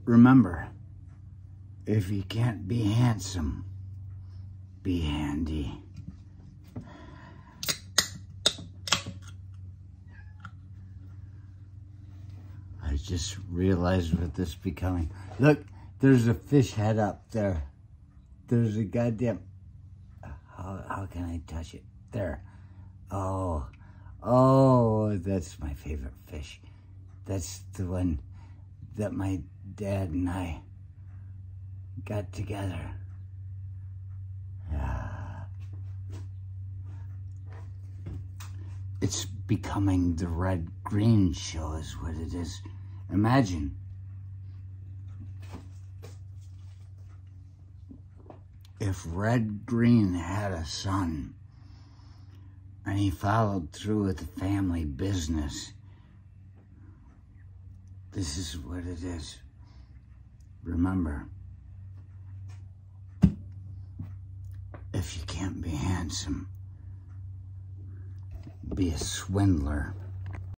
Remember, if you can't be handsome, be handy. I just realized what this is becoming. Look, there's a fish head up there. There's a goddamn... How can I touch it? There. Oh, that's my favorite fish. That's the one that my dad and I got together. It's becoming the red-green show is what it is. Imagine. If Red Green had a son and he followed through with the family business, this is what it is. Remember, if you can't be handsome, be a swindler.